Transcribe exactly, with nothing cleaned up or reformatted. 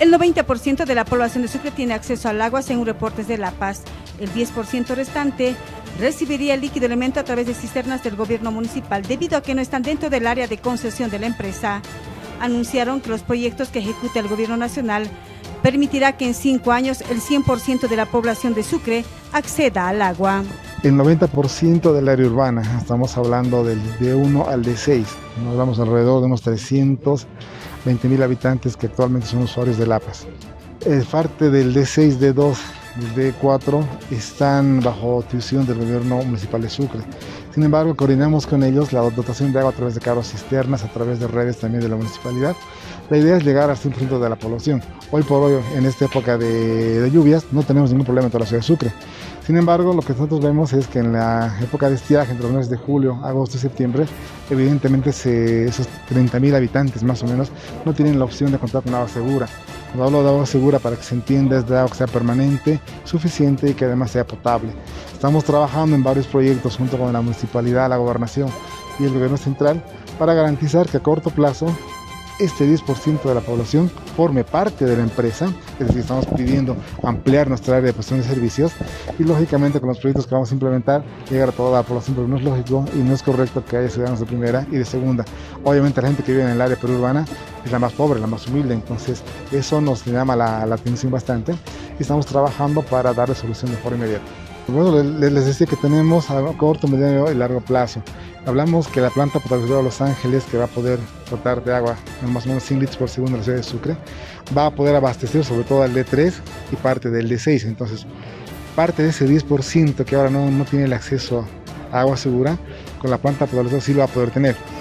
El noventa por ciento de la población de Sucre tiene acceso al agua según reportes de La Paz. El diez por ciento restante recibiría el líquido elemento a través de cisternas del gobierno municipal debido a que no están dentro del área de concesión de la empresa. Anunciaron que los proyectos que ejecuta el gobierno nacional permitirá que en cinco años el cien por ciento de la población de Sucre acceda al agua. El noventa por ciento del área urbana, estamos hablando del D uno al D seis, nos vamos alrededor de unos trescientos veinte mil habitantes que actualmente son usuarios de Lapas. Eh, parte del D seis, D dos, D cuatro están bajo tuición del gobierno municipal de Sucre. Sin embargo, coordinamos con ellos la dotación de agua a través de carros cisternas, a través de redes también de la municipalidad. La idea es llegar al cien por ciento de la población. Hoy por hoy, en esta época de, de lluvias, no tenemos ningún problema en toda la ciudad de Sucre. Sin embargo, lo que nosotros vemos es que en la época de estiaje, entre los meses de julio, agosto y septiembre, evidentemente se, esos treinta mil habitantes más o menos no tienen la opción de contar con agua segura. Cuando hablo de agua segura, para que se entienda, es de agua que sea permanente, suficiente y que además sea potable. Estamos trabajando en varios proyectos junto con la municipalidad, la gobernación y el gobierno central para garantizar que a corto plazo este diez por ciento de la población forme parte de la empresa, es decir, estamos pidiendo ampliar nuestra área de prestación de servicios y lógicamente con los proyectos que vamos a implementar llegar a toda la población, pero no es lógico y no es correcto que haya ciudadanos de primera y de segunda. Obviamente la gente que vive en el área periurbana es la más pobre, la más humilde, entonces eso nos llama la, la atención bastante y estamos trabajando para darle solución de forma inmediata. Bueno, les decía que tenemos a corto, mediano y largo plazo. Hablamos que la planta potabilizadora de Los Ángeles, que va a poder dotar de agua en más o menos cien litros por segundo a la ciudad de Sucre, va a poder abastecer sobre todo al D tres y parte del D seis. Entonces, parte de ese diez por ciento que ahora no, no tiene el acceso a agua segura, con la planta potabilizadora sí lo va a poder tener.